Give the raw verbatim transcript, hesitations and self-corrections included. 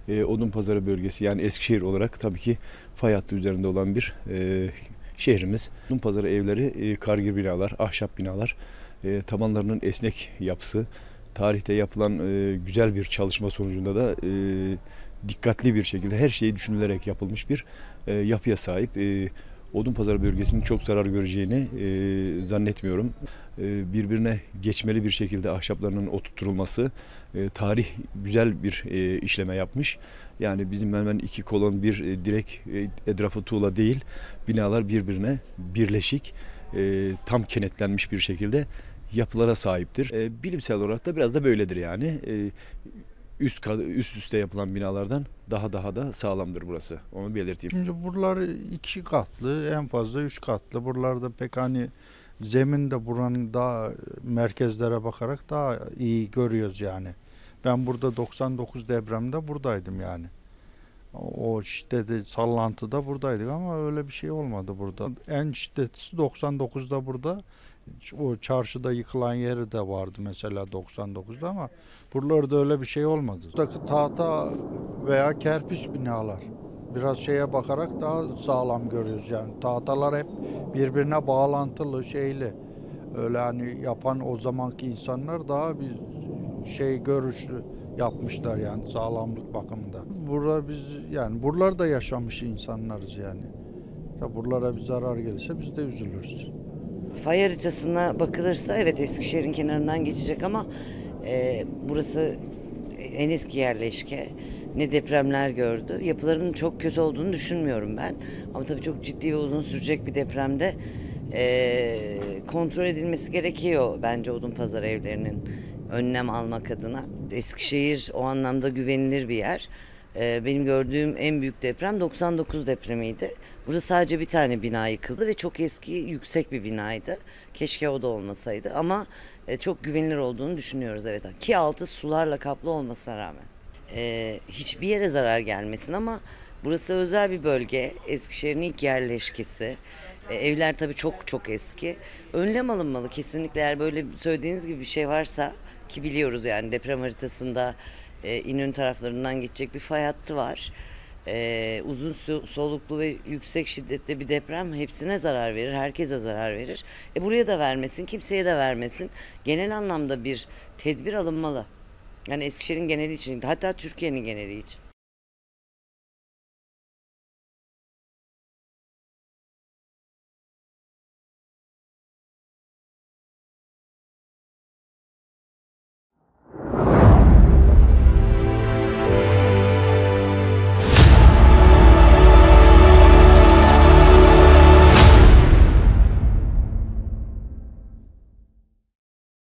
e, Odunpazarı bölgesi yani Eskişehir olarak tabii ki fay hattı üzerinde olan bir e, şehrimiz. Odunpazarı evleri e, kargir binalar, ahşap binalar, e, tabanlarının esnek yapısı, tarihte yapılan e, güzel bir çalışma sonucunda da e, dikkatli bir şekilde her şeyi düşünülerek yapılmış bir e, yapıya sahip. E, Odunpazarı bölgesinin çok zarar göreceğini e, zannetmiyorum. E, birbirine geçmeli bir şekilde ahşaplarının oturtulması, e, tarih güzel bir e, işleme yapmış. Yani bizim hemen iki kolon bir e, direk e, etrafı tuğla değil, binalar birbirine birleşik, e, tam kenetlenmiş bir şekilde yapılara sahiptir. E, bilimsel olarak da biraz da böyledir yani. E, üst üst üste yapılan binalardan daha daha da sağlamdır burası. Onu belirteyim. Şimdi buralar iki katlı, en fazla üç katlı. Buralarda pek hani zemin de buranın daha merkezlere bakarak daha iyi görüyoruz yani. Ben burada doksan dokuz depremde buradaydım yani. O şiddetli sallantıda buradaydık ama öyle bir şey olmadı burada. En şiddetlisi doksan dokuzda burada. O çarşıda yıkılan yeri de vardı mesela doksan dokuzda ama buralarda öyle bir şey olmadı. Buradaki tahta veya kerpiç binalar biraz şeye bakarak daha sağlam görüyoruz yani. Tahtalar hep birbirine bağlantılı şeyli. Öyle hani yapan o zamanki insanlar daha bir şey görüşlü yapmışlar yani sağlamlık bakımında. Burada biz yani buralarda yaşamış insanlarız yani. Tabi buralara bir zarar gelirse biz de üzülürüz. Fay haritasına bakılırsa evet Eskişehir'in kenarından geçecek ama e, burası en eski yerleşke. Ne depremler gördü. Yapıların çok kötü olduğunu düşünmüyorum ben. Ama tabii çok ciddi ve uzun sürecek bir depremde e, kontrol edilmesi gerekiyor bence Odunpazarı evlerinin önlem almak adına. Eskişehir o anlamda güvenilir bir yer. Ee, benim gördüğüm en büyük deprem doksan dokuz depremiydi. Burada sadece bir tane bina yıkıldı ve çok eski, yüksek bir binaydı. Keşke o da olmasaydı ama e, çok güvenilir olduğunu düşünüyoruz evet. Ki altı sularla kaplı olmasına rağmen. Ee, hiçbir yere zarar gelmesin ama burası özel bir bölge. Eskişehir'in ilk yerleşkesi. Ee, evler tabii çok çok eski. Önlem alınmalı kesinlikle, eğer böyle söylediğiniz gibi bir şey varsa, ki biliyoruz yani deprem haritasında e, İnönü taraflarından geçecek bir fay hattı var. E, uzun soluklu ve yüksek şiddetli bir deprem hepsine zarar verir, herkese zarar verir. E, buraya da vermesin, kimseye de vermesin. Genel anlamda bir tedbir alınmalı. Yani Eskişehir'in geneli için, hatta Türkiye'nin geneli için.